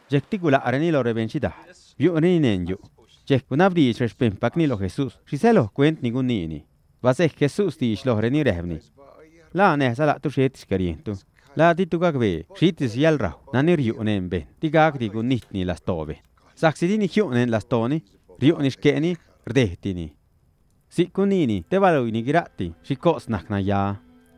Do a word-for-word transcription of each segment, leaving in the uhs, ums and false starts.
Jekti gulareni lo rebenchida. Viureni nenyu. Jek kunabdi reshpempakni lo Jesús. Shiselo cuent ni gunini. Vasek Jesús ti lo reni rehvni. La ne sala tu shetis karientu. La titu gagbe, shitis yalra, nanir yunen ben. Tigag di gunitni las tove. Saxidini hiunen las toni, riuniskeni, rdehtini. Sikunini, te valuini girati, shikos nakna ya.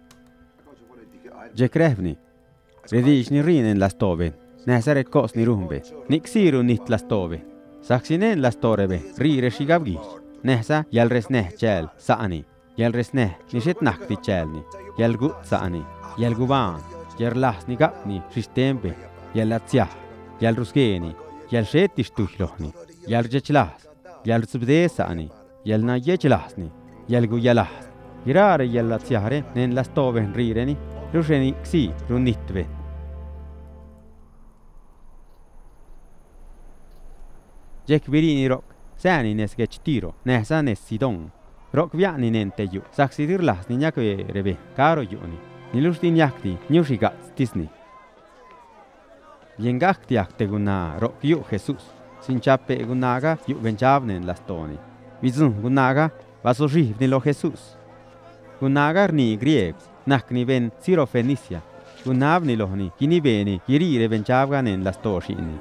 Jekrevni. Redishni rinen las tove. Näsaret kos ni rumbe. Niksiru nit las tove. Saxinen las torebe, rire shigabgish. Näsa jalres neh chel, saani. Jalres neh, nishet nakti chelni. Jalgut saani. Jalguban. Jallasni gapni, sistembe. Jallatsiah. Jalruskeni. Jalshetis tuhlohni. Jaljechlas. Jalzbde saani. Jalna yechlasni. Jalgu jalas. Girare jallatsiahre, nen las toven rireni. Rusheni ksi, runitve. Jek virini rok, sääni nes tiro, nähsa nes sidong. Rok viani nente ju, saksidir lasni nyakve rebe, karo juni. Nilustin jakti, nyushigats tisni. Jengakti akte guna rok ju Jesús. Sinchape gunaga ju venchavnen las toni. Vizun gunaga vasoshivni lo Jesús. Gunaga ni grieg, nakni ven siro Fenicia. Gunavni lohni, kini beni, kirire venchavganen las toshini.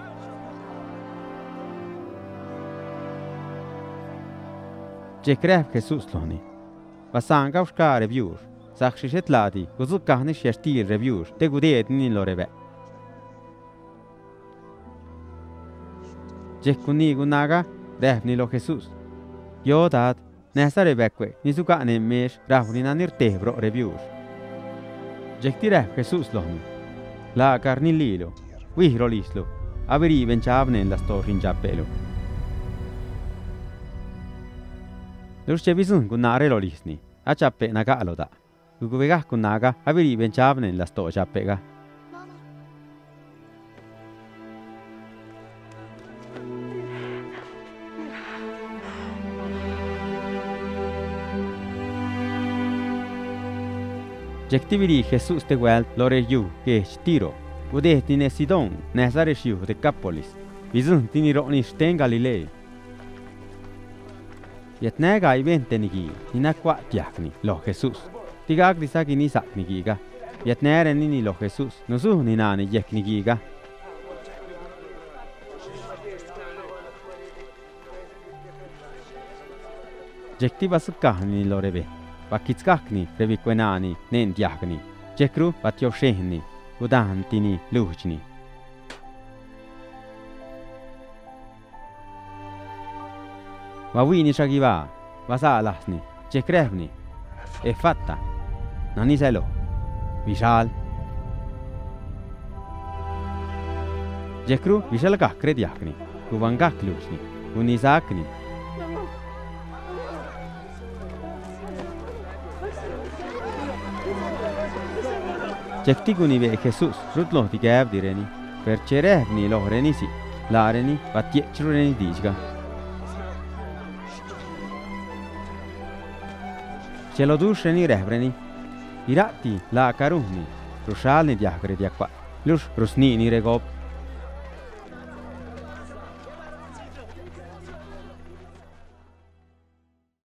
Jekrev Jesús lohni. Vasanga ushka reviur. Sakshishet ladi, guzukahni shestil reviur. Te gudeet ni lo rebe. Jekuni gunaga, revni lo Jesús. Yo dad, nesa rebekwe, nisukane mesh, rahunina nirtebro reviur. Jekti rev Jesús lohni. La karni lilo, vihro lislo. Averi venchavnen las toshin japelo. Lusche visun gunare lo lisni, a chappe naga aloda. Guguvega kunaga, averi venchavnen las to chappega. Jektiviri Jesús te guel lore yu, que tiro. Gude tine Sidon, Nazaret yu de Capolis. Visun tini roni sten Galilei. Yetnega i ventenigi, inakwa tiakni, lo Jesús. Tigag disagi ni saknigiga. Yetnere nini lo Jesús, nusu ni nani yeknigiga. Jekti basukahni lo rebe. Bakitskakni revikwenani nen tiakni. Jekru batyoshehni, udantini luchni. Vavini shagiva, vasalasni, jekrevni, e fatta, naniselo, vishal. Jekru vishalgak krediakni, uvangak luchni, unisakni. Jektiguni ve Jesús, rutlo ti gavdireni, percerevni lo renisi, lareni, vatiechrureni dijga. Celo dusheni rehreni, irati la karuhni, rushalni diakre diakwa, lush rusnini regop.